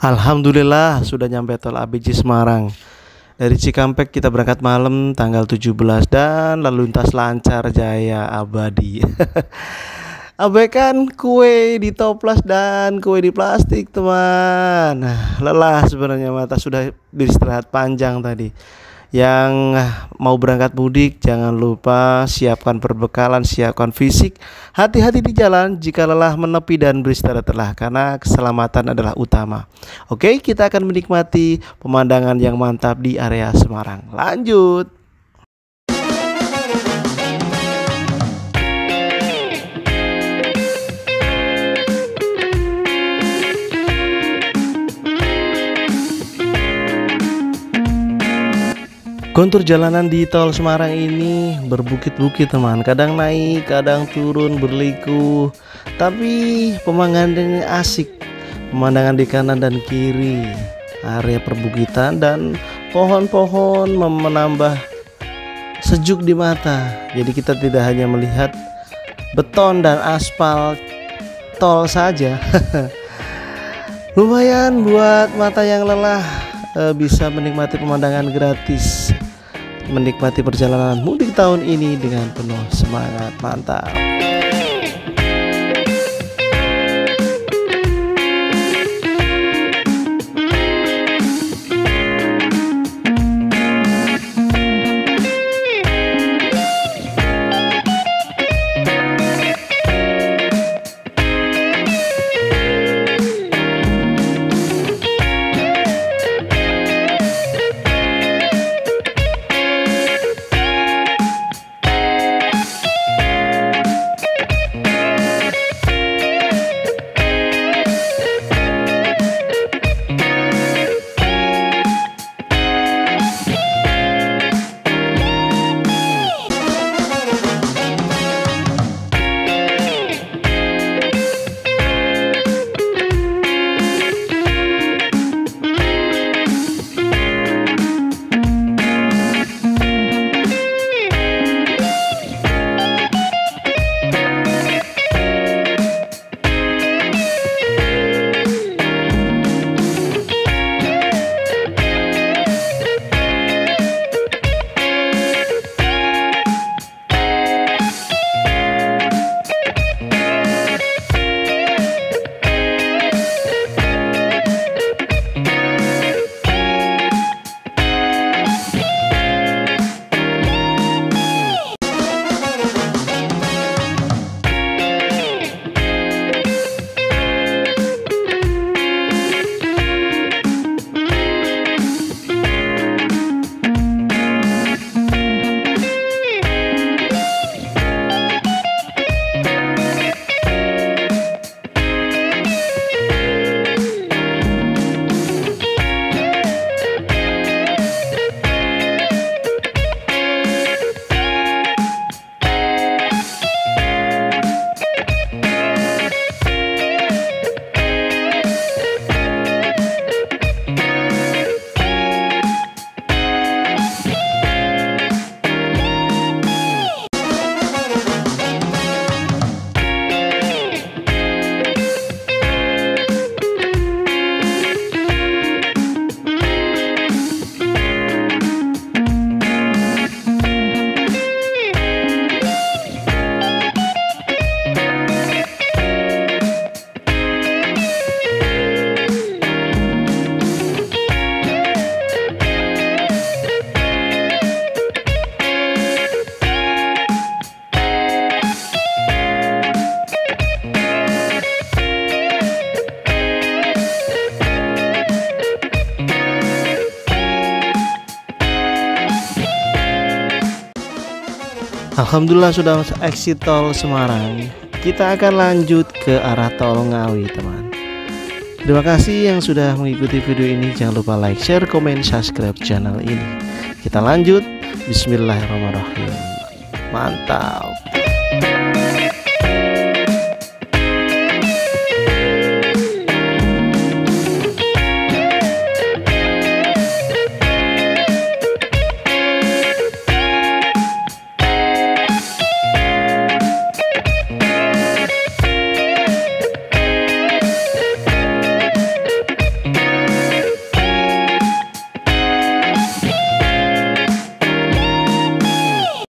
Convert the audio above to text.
Alhamdulillah sudah nyampe tol ABJ Semarang. Dari Cikampek kita berangkat malam tanggal 17 dan lalu lintas lancar jaya abadi. Abaikan kue di toples dan kue di plastik, teman. Lelah sebenarnya, mata sudah beristirahat panjang tadi. Yang mau berangkat mudik jangan lupa siapkan perbekalan, siapkan fisik. Hati-hati di jalan jika lelah menepi dan beristirahatlah karena keselamatan adalah utama. Oke, kita akan menikmati pemandangan yang mantap di area Semarang. Lanjut. Kontur jalanan di tol Semarang ini berbukit-bukit, teman. Kadang naik, kadang turun, berliku. Tapi pemandangannya asik. Pemandangan di kanan dan kiri, area perbukitan dan pohon-pohon menambah sejuk di mata. Jadi kita tidak hanya melihat beton dan aspal tol saja. Lumayan buat mata yang lelah bisa menikmati pemandangan gratis, menikmati perjalanan mudik tahun ini dengan penuh semangat. Mantap. Alhamdulillah sudah exit tol Semarang. Kita akan lanjut ke arah tol Ngawi, teman. Terima kasih yang sudah mengikuti video ini. Jangan lupa like, share, komen, subscribe channel ini. Kita lanjut. Bismillahirrahmanirrahim. Mantap.